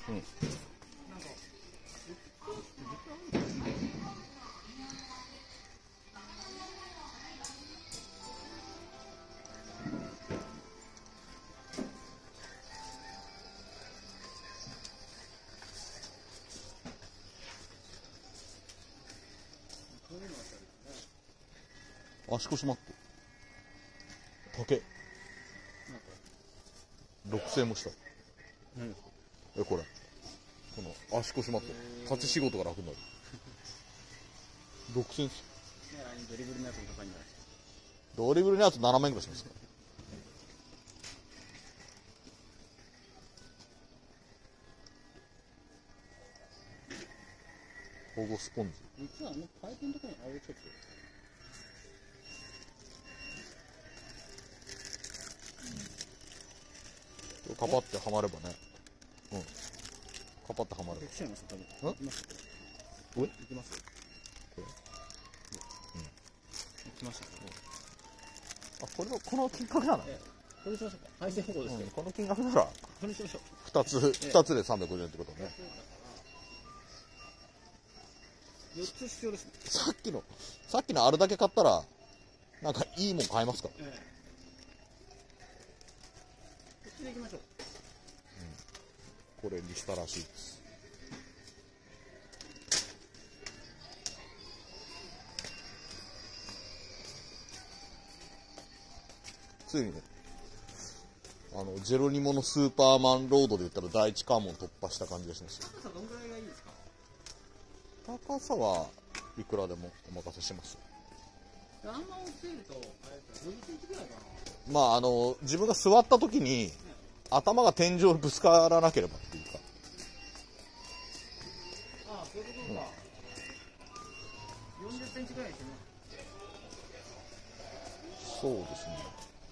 うん。 なんかこういうのあったりですね。 足腰マット。竹。 なんか 6000円もした。 何ですか。 これ。この足腰マット。立ち仕事が楽になる。6000円っすよ。 ドリブルのやつも高いんじゃないですか。 ドリブルのやつ7万円ぐらいしますから。保護スポンジ。 実はパイプのところにあれちょっとカパってはまればね。うん。カパってはまれば。 できちゃいます多分。 ん？ いきますおい？ いきますこれ。 いきました。 あ、この金額なの？ これにしましょうか。配線方向ですけど。 この金額ならこれにしましょう。 2つで350円ってことね。 4つ必要ですね。 さっきのあるだけ買ったらなんかいいもん買えますか？ こっちでいきましょう。 これにしたらしいです。ついにね、ジェロニモのスーパーマンロードで言ったら第一関門突破した感じがしますよ。 高さどんぐらいがいいですか？ 高さはいくらでもお任せします。 あんま大きすぎるとあれ50センチぐらいかな。 まあ自分が座った時に頭が天井にぶつからなければっていうか。 ああ、そういうことか。40センチぐらいにします。 そうですね。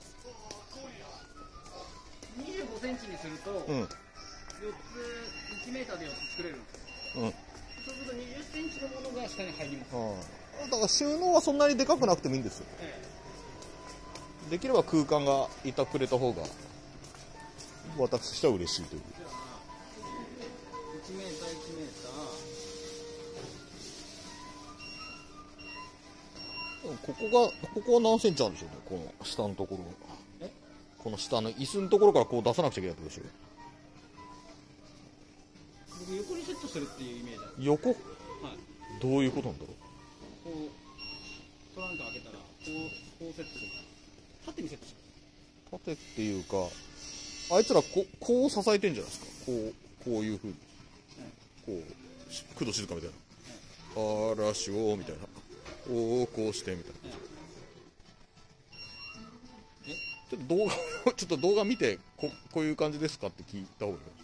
25センチにすると、4つ1メーターで4つ作れるんですよ。そうすると20センチのものが下に入ります。 だから収納はそんなにでかくなくてもいいんですよ。できれば空間がいたくれた方が私としては嬉しいという。 じゃあ1メーター1メーター。 ここは何センチあるんでしょうね、この下のところ。この下の椅子のところからこう出さなくちゃいけないってことでしょ。 僕横にセットするっていうイメージだ。 横？ はい。 どういうことなんだろう。 こうトランク開けたらこうセットする。縦にセットする。 縦っていうか、あいつらこう支えてんじゃないですか。こういう風に。こう、工藤静香みたいな。嵐をみたいな。こうしてみたいな。ちょっと動画見てこういう感じですかって聞いた方がいい。